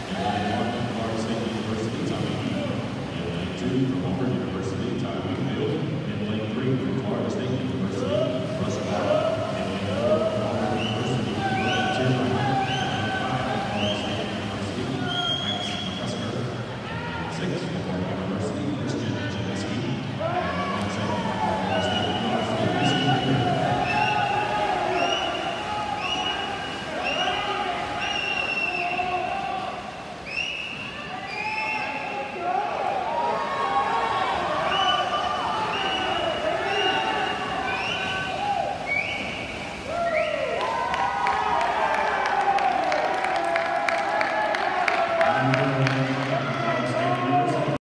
In lane 1 from Florida State University, Tommy Heath. In lane 2 from Auburn University, Tyler Whitfield. In lane 3 from Florida State University, Russ Barr. In lane 4 from Auburn University, William Tillman. In lane 5 from Florida State University, Max McCusker. In lane 6 from Florida University, Christian Janeski. And in lane 7 from Florida State University, Mason Baker. Number